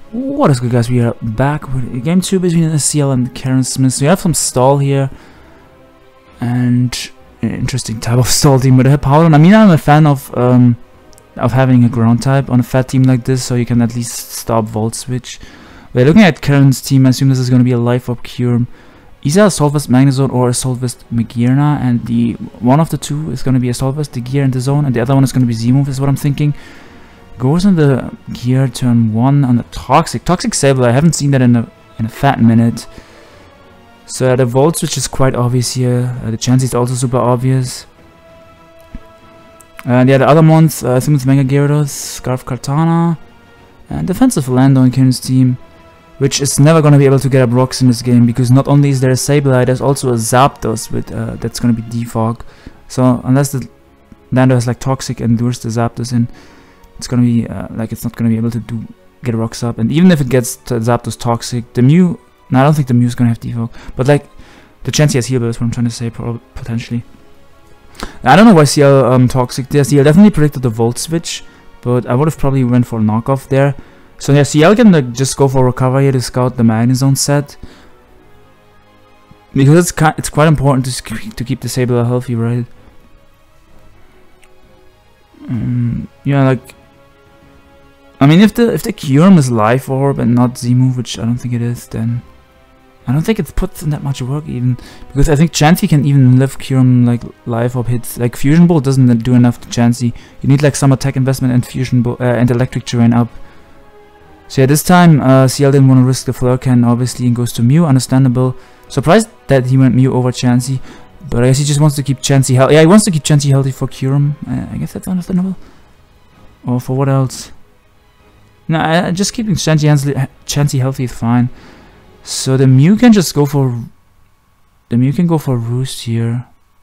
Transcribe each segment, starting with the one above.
What is good, guys? We are back with game 2 between CL and Karen Smith. So we have some stall here, and an interesting type of stall team with a Paladin. I mean, I'm a fan of having a ground type on a fat team like this, so you can at least stop Volt Switch. We're looking at Karen's team. I assume this is going to be a Life Orb Cure, either Assault Vest Magnezone or Assault Vest Magearna, and the one of the two is going to be Assault Vest the Gear in the zone, and the other one is going to be Z-Move, is what I'm thinking. Goes on the Gear turn 1 on the Toxic Sableye. I haven't seen that in a fat minute. So the Volt Switch is quite obvious here. The Chansey is also super obvious. And yeah, the other ones, I think it's Mega Gyarados, Scarf Kartana, and Defensive Lando in Karen's team, which is never going to be able to get up rocks in this game, because not only is there a Sableye, there's also a Zapdos with that's going to be Defog. So unless the Lando has like Toxic and lures the Zapdos in, it's gonna be like it's not gonna be able to get rocks up. And even if it gets to Zapdos Toxic, the Mew, no, I don't think the Mew's gonna have Defog, but like the Chansey has Heal Bell, is what I'm trying to say, potentially. I don't know why CL Toxic there. CL definitely predicted the Volt Switch, but I would have probably went for a knockoff there. So yeah, CL can like just go for Recover here to scout the Magnezone set, because it's quite important to keep the Sableye healthy, right? Yeah, like, I mean, if the Kyurem is Life Orb and not Z-Move, which I don't think it is, then I don't think it puts in that much work even, because I think Chansey can even live Kyurem like Life Orb hits. Like Fusion Bolt doesn't do enough to Chansey. You need like some attack investment and Fusion Bolt and Electric Terrain up. So yeah, this time CL didn't want to risk the Flurcan, obviously, and goes to Mew. Understandable. Surprised that he went Mew over Chansey, but I guess he just wants to keep Chansey healthy. Yeah, he wants to keep Chansey healthy for Kyurem. I guess that's understandable. Or for what else? No, just keeping Chansey healthy is fine. So the Mew can just go for... The Mew can go for Roost here.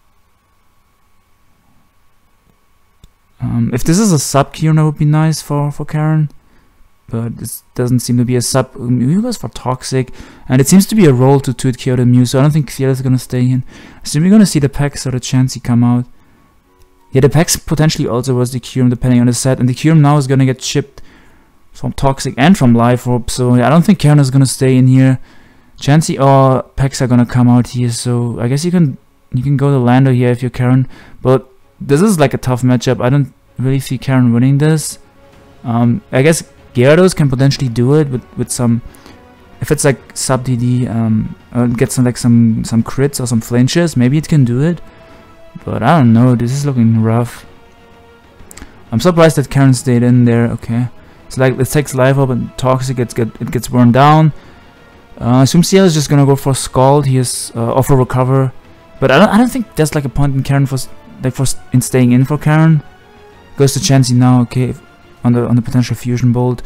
If this is a sub Kyurem, that would be nice for Karen. But this doesn't seem to be a sub. Mew goes for Toxic. And it seems to be a roll to hit KO the Mew, so I don't think CL is going to stay in. I assume we're going to see the Pex or the Chansey come out. Yeah, the Pex potentially also was the Kyurem, depending on the set. And the Kyurem now is going to get chipped from Toxic and from Life Orb, so yeah, I don't think Karen is gonna stay in here. Chansey or Pex are gonna come out here, so I guess you can go to Lando here if you're Karen, but this is like a tough matchup. I don't really see Karen winning this. I guess Gyarados can potentially do it with some, if it's like sub DD, get some like some crits or some flinches, maybe it can do it, but I don't know. This is looking rough. I'm surprised that Karen stayed in there. Okay. So like it takes Life Orb and Toxic, it gets burned down. I assume CL is just gonna go for Scald. He has offer Recover, but I don't think there's like a point in Karen in staying in for Karen. Goes to Chansey now. Okay, on the potential Fusion Bolt.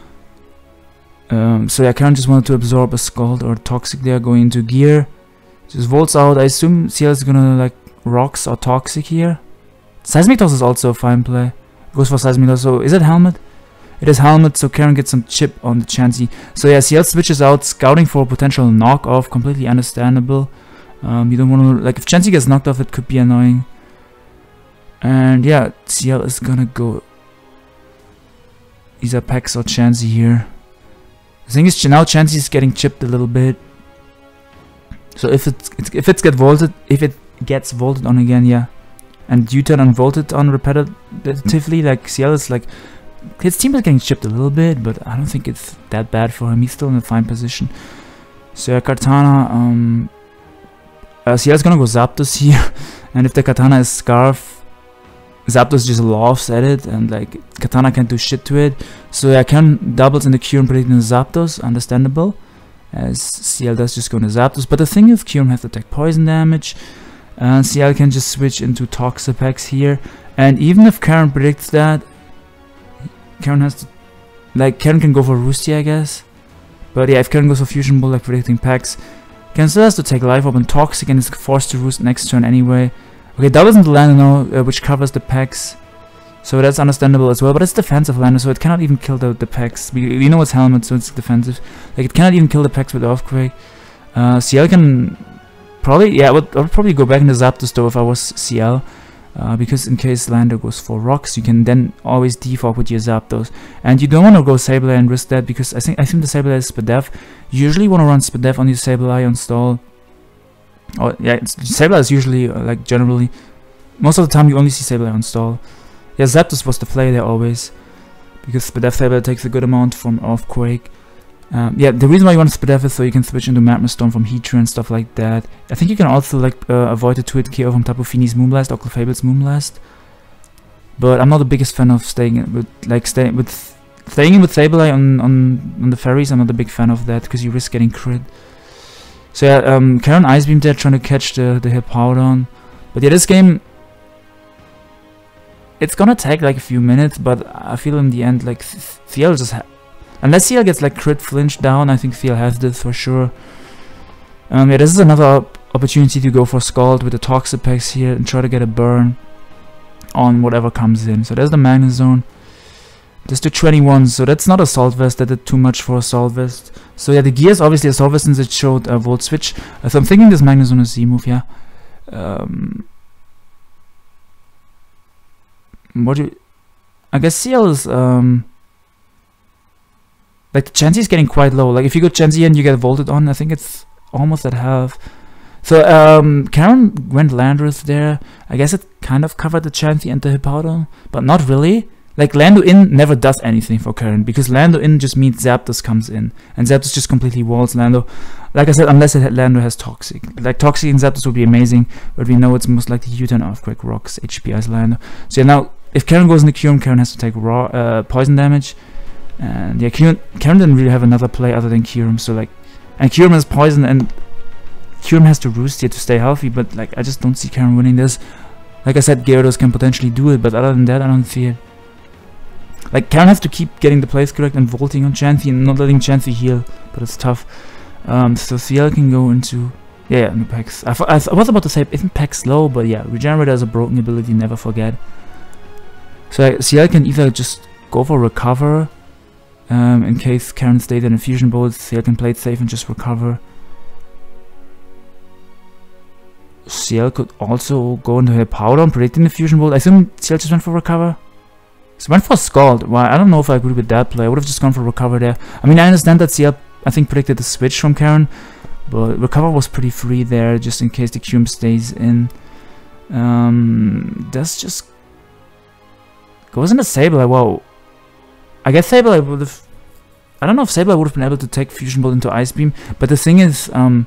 So yeah, Karen just wanted to absorb a Scald or Toxic there, going into Gear. Just volts out. I assume CL is gonna like Rocks or Toxic here. Seismic Toss is also a fine play. Goes for Seismic Toss. So is it Helmet? It is Helmet, so Karen gets some chip on the Chansey. So yeah, CL switches out, scouting for a potential knockoff, completely understandable. You don't want to, like, if Chansey gets knocked off, it could be annoying. And yeah, CL is gonna go either Pex or Chansey here. The thing is, now Chansey is getting chipped a little bit. So if it gets vaulted on again, yeah, and U-turn and vaulted on repetitively, like CL is like, his team is getting chipped a little bit, but I don't think it's that bad for him. He's still in a fine position. So Kartana, CL is gonna go Zapdos here, and if the Katana is Scarf, Zapdos just laughs at it, and like Katana can't do shit to it. So yeah, Karen doubles in the Kyurem predicting the Zapdos, understandable, as CL does just go into Zapdos. But the thing is, Kyurem has to take poison damage, and CL can just switch into Toxapex here. And even if Karen predicts that, Karen has to, like, Karen can go for Roosty, I guess. But yeah, if Karen goes for Fusion Bolt, like predicting Pex, Karen still has to take Life Orb and Toxic, and is forced to Roost next turn anyway. Okay, doubles into Lando now, which covers the Pex, so that's understandable as well. But it's defensive Lando, so it cannot even kill the Pex. We know it's Helmet, so it's defensive. Like, it cannot even kill the Pex with Earthquake. CL can probably, yeah, I would probably go back into Zapdos though if I was CL. because in case Lando goes for rocks, you can then always defog with your Zapdos, and you don't want to go Sableye and risk that, because I think the Sableye is Spadef. You usually want to run Spadef on your Sableye on stall. Oh yeah, Sableye is usually like generally most of the time you only see Sableye on stall. Yeah, Zapdos was the play there always, because Spadef Sableye takes a good amount from Earthquake. Yeah, the reason why you want Spadef is so you can switch into Magma Storm from Heatran and stuff like that. I think you can also like avoid the 2-hit KO from Tapu Fini's Moonblast or Clefable's Moonblast. But I'm not the biggest fan of staying in with Sableye on the ferries. I'm not a big fan of that because you risk getting crit. So yeah, Karen Ice Beam there trying to catch the Hippowdon. But yeah, this game, it's gonna take like a few minutes, but I feel in the end like CL just unless CL gets like crit flinch down, I think CL has this for sure. Yeah, this is another opportunity to go for Scald with the Toxapex here and try to get a burn on whatever comes in. So there's the Magnezone. There's the 21, so that's not Assault Vest. That did too much for Assault Vest. So yeah, the gears obviously Assault Vest since it showed a Volt Switch. So I'm thinking this Magnezone is Z-move, yeah. I guess CL is like the Chansey is getting quite low. Like if you go Chansey and you get Volted on, I think it's almost at half. So Karen went Landorus there. I guess it kind of covered the Chansey and the Hippowdon, but not really. Like Lando in never does anything for Karen, because Lando in just means Zapdos comes in, and Zapdos just completely walls Lando. Like I said, unless Lando has Toxic. Like Toxic and Zapdos would be amazing, but we know it's most likely U-turn, Earthquake, Rocks, HP Ice Lando. So yeah, now if Karen goes in the Kyurem, Karen has to take raw poison damage. And yeah, Karen didn't really have another play other than Kyurem, so like, and Kyurem has poison, and Kyurem has to roost here to stay healthy, but like I just don't see Karen winning this. Like I said, Gyarados can potentially do it, but other than that, I don't see it. Like Karen has to keep getting the plays correct and volting on Chansey and not letting Chansey heal, but it's tough. So CL can go into yeah, no Pex. I was about to say isn't Pex low, but yeah, Regenerator has a broken ability, never forget. So CL can either just go for Recover. In case Karen stays in a Fusion Bolt, CL can play it safe and just recover. CL could also go into Hippowdon, predicting the Fusion Bolt. I assume CL just went for Recover. So went for Scald. Well, I don't know if I agree with that play. I would have just gone for Recover there. I mean, I understand that CL, I think, predicted the switch from Karen, but Recover was pretty free there, just in case the Kyurem stays in. That's just goes into Sableye. Wow. I guess Sableye would have... I don't know if Sableye would have been able to take Fusion Bolt into Ice Beam, but the thing is, the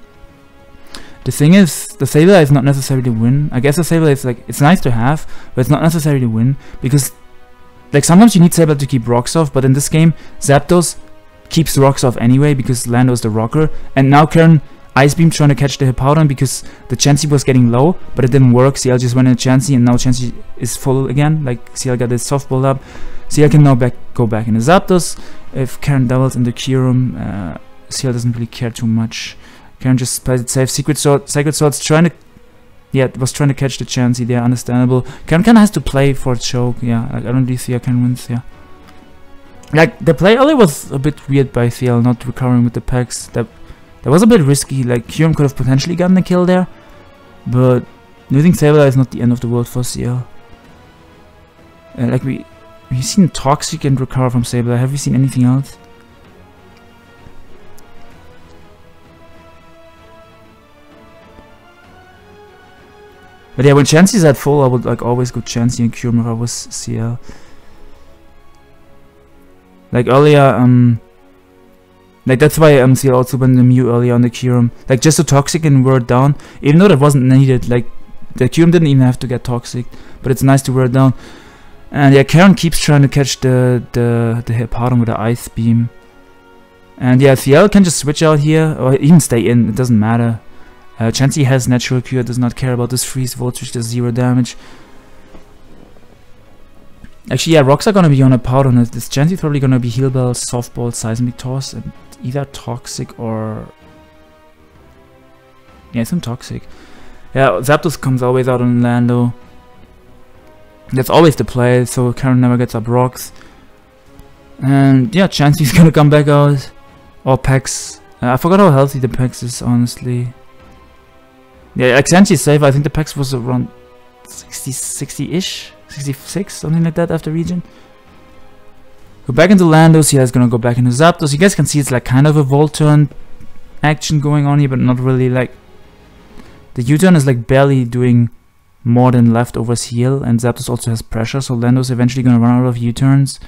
Sableye is not necessary to win. I guess the Sableye is like, it's nice to have, but it's not necessary to win, because like sometimes you need Sableye to keep rocks off, but in this game, Zapdos keeps rocks off anyway, because Lando is the rocker, and now Karen Ice Beam trying to catch the Hippowdon because the Chansey was getting low, but it didn't work. CL just went in Chansey, and now Chansey is full again, like CL got his softball up. CL can now go back into Zapdos. If Karen doubles into Kyurem, CL doesn't really care too much. Karen just plays it safe. Sacred Sword's trying to... Yeah, was trying to catch the Chansey there, understandable. Karen kinda has to play for a choke, yeah. Like, I don't really see how Karen wins, yeah. Like, the play early was a bit weird by CL, not recovering with the packs. That was a bit risky. Like, Kyurem could have potentially gotten a kill there, but losing Sableye is not the end of the world for CL. Like, we've seen Toxic and recover from Sableye. Have we seen anything else? But yeah, when Chansey's at full, I would like always go Chansey and Kyurem if I was CL. Like earlier, like that's why CL also went the Mew earlier on the Kyurem. Like just so Toxic and wear it down, even though that wasn't needed. Like the Kyurem didn't even have to get Toxic, but it's nice to wear it down. And yeah, Karen keeps trying to catch the Hippowdon with the Ice Beam. And yeah, CL can just switch out here, or even stay in, it doesn't matter. Chansey has Natural Cure, does not care about this Freeze Volt, which does 0 damage. Actually, yeah, rocks are gonna be on a Hippowdon. This Chansey probably gonna be Heal Bell, Softball, Seismic Toss, and either Toxic or... yeah, some Toxic. Yeah, Zapdos comes always out on Lando. That's always the play, so Karen never gets up rocks. And yeah, Chansey's gonna come back out. Or Pex. I forgot how healthy the Pex is, honestly. Yeah, like Chansey's safe. I think the Pex was around 60-ish? 66, something like that after regen. Go back into Landos, yeah, it's gonna go back into Zapdos. You guys can see it's like kind of a Volturn action going on here, but not really. Like the U-turn is like barely doing more than leftovers heal, and Zapdos also has pressure, so Landos eventually gonna run out of U-turns.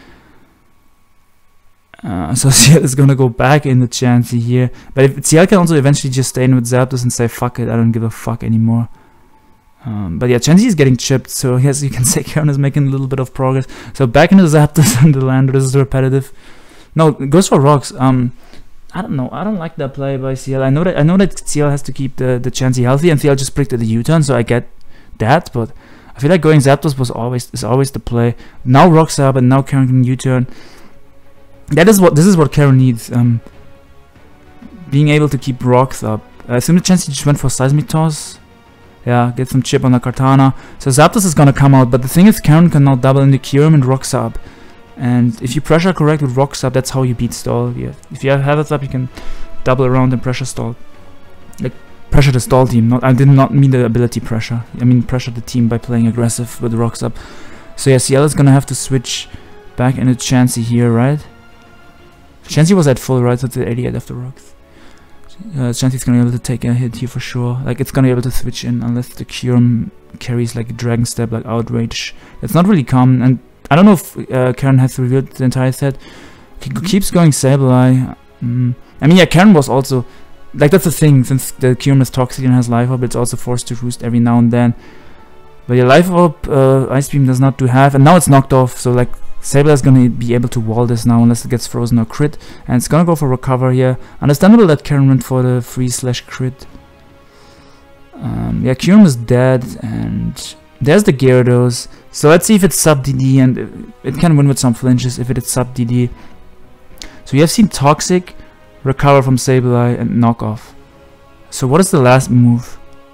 So CL is gonna go back in the Chansey here, but if CL can also eventually just stay in with Zapdos and say fuck it, I don't give a fuck anymore. But yeah, Chansey is getting chipped, so yes, you can say Karen is making a little bit of progress. So back into Zapdos and the Lander. This is repetitive. No, it goes for rocks. I don't know. I don't like that play by CL. I know that CL has to keep the Chansey healthy, and CL just predicted the U-turn, so I get that. But I feel like going Zapdos is always the play. Now rocks up, and now Karen can U-turn. This is what Karen needs. Being able to keep rocks up. I assume the Chansey just went for Seismic Toss. Yeah, get some chip on the Kartana. So Zapdos is gonna come out, but the thing is Karen can now double into Kyurem and Rocks up. And if you pressure correct with Rocks up, that's how you beat stall. Yeah. If you have Habits up, you can double around and pressure stall. Like, pressure the stall team. I did not mean the ability pressure. I mean pressure the team by playing aggressive with Rocks up. So yeah, CL is gonna have to switch back into Chansey here, right? Chansey was at full, right? So it's at 88 after Rocks. Chansey's gonna be able to take a hit here for sure. Like, it's gonna be able to switch in unless the Kyurem carries like a Dragon Step, like Outrage. It's not really common, and I don't know if Karen has revealed the entire set. He keeps going Sableye. I mean, yeah, Karen was also... Like, that's the thing, since the Kyurem is toxic and has Life Orb, it's also forced to roost every now and then. But yeah, Life Orb, Ice Beam does not do half, and now it's knocked off, so like, Sableye is gonna be able to wall this now unless it gets frozen or crit, and it's gonna go for recover here. Understandable that Karen went for the free/crit. Yeah, Kyurem is dead, and there's the Gyarados. So let's see if it's sub DD, and it can win with some flinches if it is sub DD. So we have seen Toxic, recover from Sableye, and knock off. So what is the last move?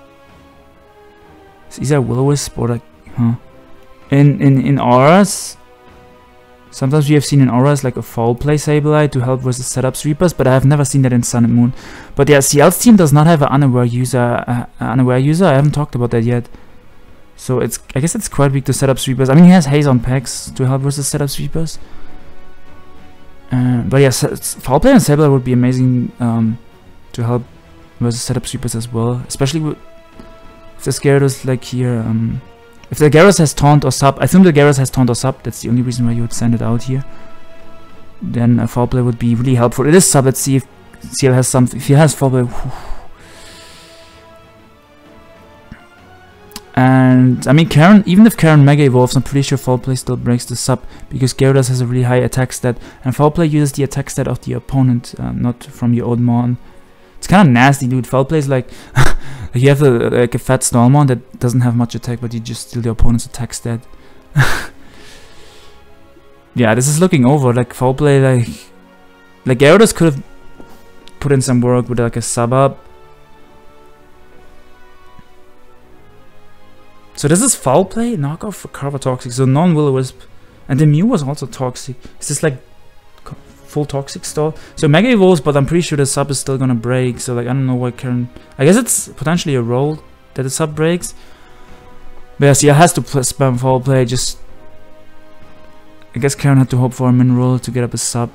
Is either Will-O-Wisp or like, in auras. Sometimes we have seen in auras like a Foul Play Sableye to help versus setup sweepers, but I have never seen that in Sun and Moon. But yeah, CL's team does not have an unaware user. I haven't talked about that yet. So I guess it's quite weak to setup sweepers. I mean, he has Haze on packs to help versus setup sweepers. But yeah, Foul Play and Sableye would be amazing to help versus setup sweepers as well, especially with if the Gyarados like here. If the Gyarados has Taunt or Sub, I assume the Gyarados has Taunt or Sub, that's the only reason why you would send it out here. Then a Foul Play would be really helpful. It is Sub, let's see if CL has something. If he has Foul Play. And I mean, Karen, even if Karen Mega Evolves, I'm pretty sure Foul Play still breaks the Sub, because Gyarados has a really high attack stat, and Foul Play uses the attack stat of the opponent, not from your own mon. It's kind of nasty, dude. Foul Play is like... You have like a fat Snormon that doesn't have much attack, but you just steal the opponent's attack stat. Yeah, this is looking over. Like Foul Play, like Gyarados could have put in some work with like a sub up. So this is Foul Play, knockoff for Carver Toxic. So non-Will-O-Wisp, and the Mew was also toxic. Is this like full Toxic stall? So Mega Evolves, but I'm pretty sure the sub is still gonna break. So like, I don't know why Karen... I guess it's potentially a roll that the sub breaks. But yeah, see, has to spam Foul Play. Just... I guess Karen had to hope for a min roll to get up a sub.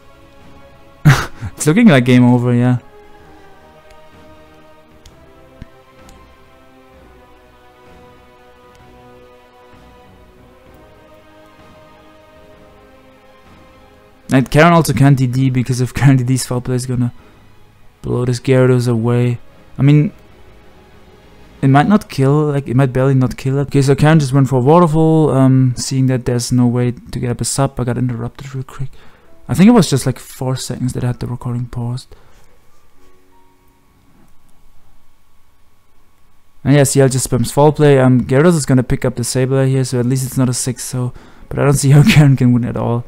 It's looking like game over, yeah. And Karen also can't DD, because if Karen DD's Foul Play is gonna blow this Gyarados away. I mean, it might not kill, like it might barely not kill it. Okay, so Karen just went for Waterfall, seeing that there's no way to get up a sub. I got interrupted real quick. I think it was just like 4 seconds that I had the recording paused. And yeah, CL just spams Foul Play. Gyarados is gonna pick up the Sableye here, so at least it's not a 6, so... But I don't see how Karen can win at all.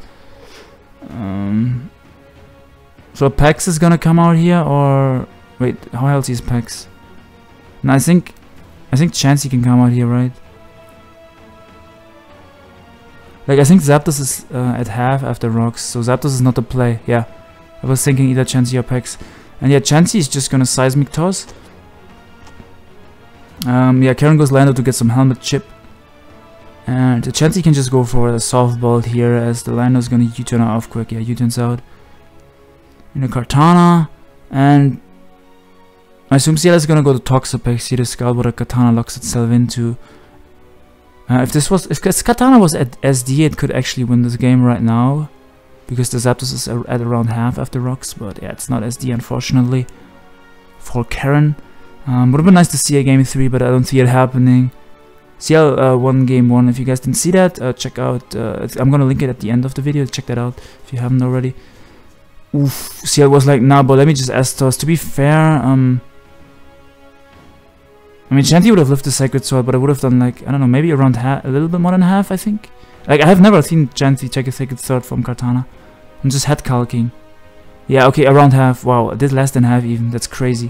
So Pax is gonna come out here, or wait, how healthy is Pax? No, I think Chansey can come out here, right? Like, I think Zapdos is at half after rocks, so Zapdos is not the play. Yeah, I was thinking either Chansey or Pax, and yeah, Chansey is just gonna Seismic Toss. Yeah, Karen goes Lando to get some helmet chip. And Chansey can just go for a softball here as the Lino's gonna U-turn off quick. Yeah, U-turns out. In a Kartana, and I assume CL is gonna go to Toxapex here to scout what a Katana locks itself into. If Katana was at SD, it could actually win this game right now, because the Zapdos is at around half after rocks, but yeah, it's not SD unfortunately for Karen. Would have been nice to see a game 3, but I don't see it happening. CL won game 1. If you guys didn't see that, check out, I'm gonna link it at the end of the video, check that out if you haven't already. Oof, CL was like, nah, but let me just S-toss. To be fair, I mean, Chansey would have lifted the Sacred Sword, but I would have done like, I don't know, maybe around half, a little bit more than half, I think. Like, I have never seen Chansey check a Sacred Sword from Kartana. I'm just head calking. Yeah, okay, around half. Wow, I did less than half even. That's crazy.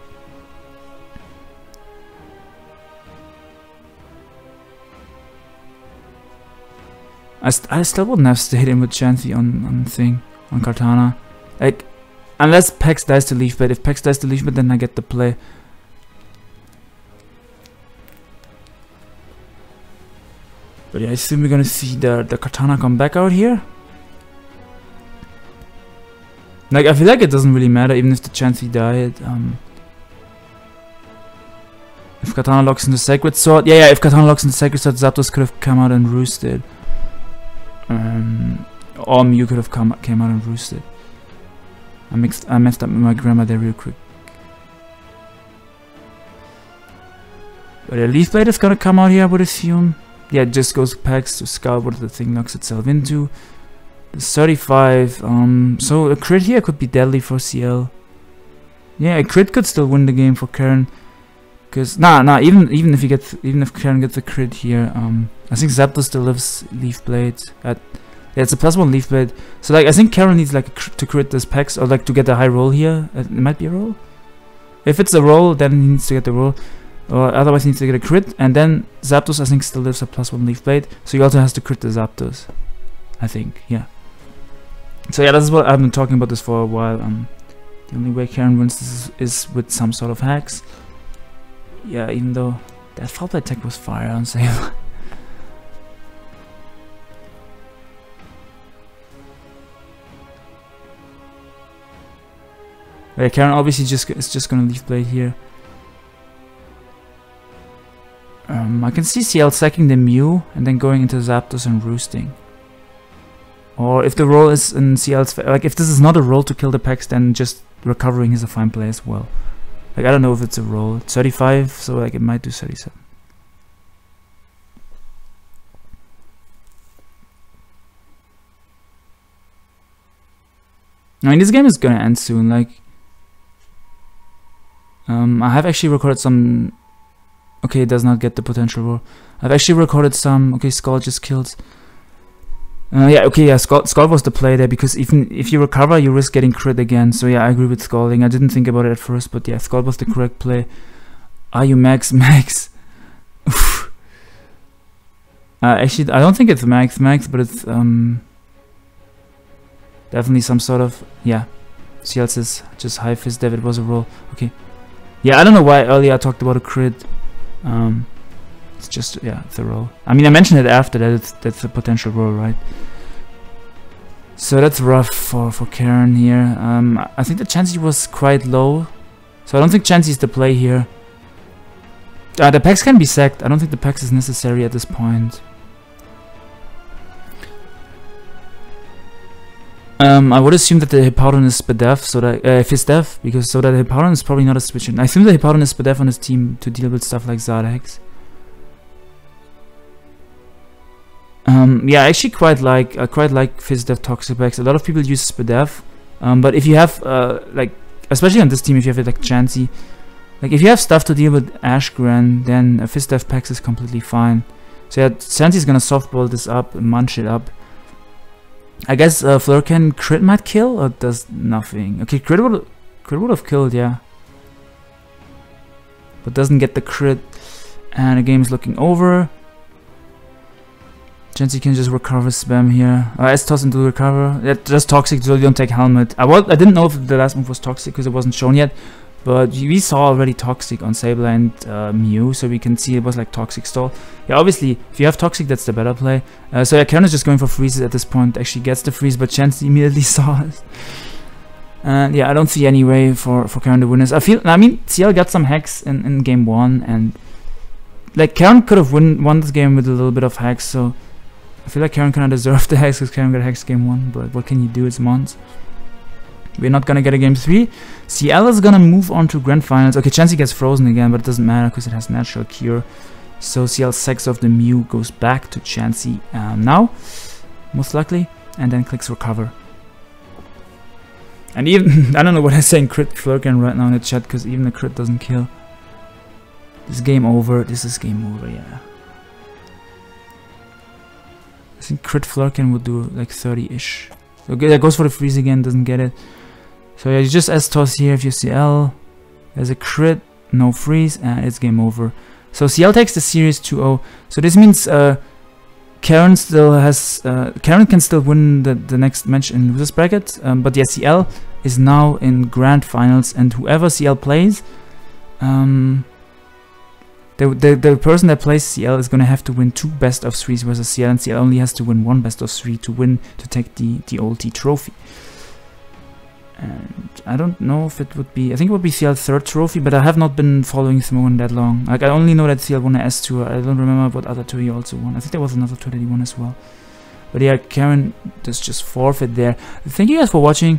I still wouldn't have stayed in with Chansey on Kartana. Like, unless Pex dies to Leaf Blade. If Pex dies to Leaf Blade, then I get the play. But yeah, I assume we're gonna see the Kartana come back out here. Like, I feel like it doesn't really matter even if the Chansey died. If Kartana locks in the Sacred Sword, yeah, if Kartana locks in the Sacred Sword, Zapdos could have come out and roosted. Or Mew could have came out and roosted. I messed up with my grammar there real quick. But yeah, Leaf Blade is gonna come out here, I would assume. Yeah, it just goes Pex to scout what the thing knocks itself into. The 35, so a crit here could be deadly for CL. Yeah, a crit could still win the game for Karen. Cause even if Karen gets a crit here, I think Zapdos still lives Leaf Blade. Yeah, it's a +1 Leaf Blade. So like I think Karen needs like to crit this Pex or like to get a high roll here. It might be a roll. If it's a roll, then he needs to get the roll. Or otherwise he needs to get a crit, and then Zapdos I think still lives a +1 Leaf Blade, so he also has to crit the Zapdos, I think, yeah. So yeah, that's what I've been talking about this for a while. The only way Karen wins this is with some sort of hacks. Yeah, even though that Foul Play tech was fire on sale. Yeah, Karen obviously is just gonna Leaf Blade here. I can see CL sacking the Mew and then going into Zapdos and roosting. Or if the roll is in CL's like if this is not a roll to kill the Pex, then just recovering is a fine play as well. Like I don't know if it's a roll. It's 35, so like it might do 37. I mean, this game is gonna end soon. Like, I have actually recorded some. Okay, it does not get the potential roll. I've actually recorded some. Okay, Skull just kills. Yeah, okay, yeah, Skull was the play there, because even if you recover, you risk getting crit again. So yeah, I agree with Scalding. I didn't think about it at first, but yeah, Skull was the correct play. Are you Max? Actually, I don't think it's Max, but it's definitely some sort of, yeah. CL says just high fist dev, it was a roll. Okay. Yeah, I don't know why earlier I talked about a crit. It's just, yeah, it's a roll. I mean, I mentioned it after that, that's a potential roll, right? So that's rough for Karen here. I think the Chansey was quite low, so I don't think Chansey is the play here. The Pex can be sacked. I don't think the Pex is necessary at this point. I would assume that the Hippowdon is Spadef, so that Fizdef, because so that the Hippowdon is probably not a switch in. I assume the Hippowdon is Spadef on his team to deal with stuff like Zardex. Yeah, I actually quite like Fizdef Toxapex. A lot of people use Spadef, but if you have like, especially on this team, if you have like Chansey, like if you have stuff to deal with Ashgren, then a Fizdef Pex is completely fine. So yeah, Chansey's gonna softball this up and munch it up. I guess Flurken crit might kill, or does nothing. Okay, crit would have killed, yeah, but doesn't get the crit, and the game is looking over. Chansey can just recover spam here. S-toss into recover. Yeah, just toxic, so you don't take helmet. I didn't know if the last move was toxic because it wasn't shown yet, But we saw already Toxic on Sableye and Mew, so we can see it was like Toxic stall. Yeah, obviously, if you have Toxic, that's the better play. So yeah, Karen is just going for freezes at this point. Actually gets the freeze, but Chansey immediately saw it. And yeah, I don't see any way for Karen to win this. I mean, CL got some hacks in game 1, and like Karen could have won this game with a little bit of hacks, so I feel like Karen kind of deserved the hacks because Karen got hacks game 1, but what can you do? It's Mons. We're not gonna get a game 3. CL is gonna move on to Grand Finals. Okay, Chansey gets frozen again, but it doesn't matter because it has Natural Cure. So CL Sex of the Mew goes back to Chansey now, most likely, and then clicks Recover. And even, I don't know what I'm saying, crit Flurkin right now in the chat, because even the crit doesn't kill. This is game over. This is game over, yeah. I think crit Flurkin would do like 30-ish. Okay, that goes for the freeze again, doesn't get it. So yeah, you just S-toss here if you CL. There's a crit, no freeze, and it's game over. So CL takes the series 2-0. So this means Karen still has Karen can still win the next match in losers bracket. But yeah, CL is now in Grand Finals, and whoever CL plays, the person that plays CL is gonna have to win 2 best of 3s versus CL, and CL only has to win 1 best of 3 to take the OLT trophy. And I don't know if it would be, I think it would be CL's 3rd trophy, but I have not been following Simone that long. Like, I only know that CL won an S tour. I don't remember what other tour he also won. I think there was another tour that he won as well. But yeah, Karen does just forfeit there. Thank you guys for watching.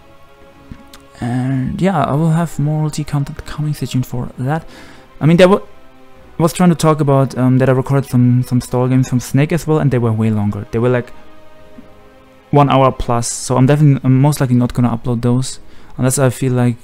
And yeah, I will have more OLT content coming. Stay tuned for that. I mean, I was trying to talk about that I recorded some stall games from Snake as well, and they were way longer. They were like 1 hour plus, so I'm most likely not gonna upload those unless I feel like,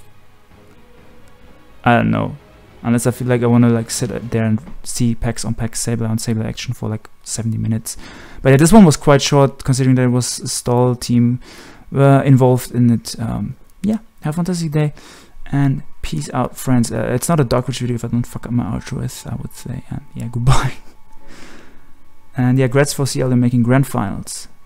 I don't know, unless I feel like I want to like sit there and see packs on packs, Sableye on Sableye action for like 70 minutes. But yeah, this one was quite short considering there was a stall team involved in it. Yeah, have a fantastic day and peace out, friends. It's not a Dark Witch video if I don't fuck up my outro, as I would say. And yeah, goodbye. And yeah, grats for CL in making Grand Finals.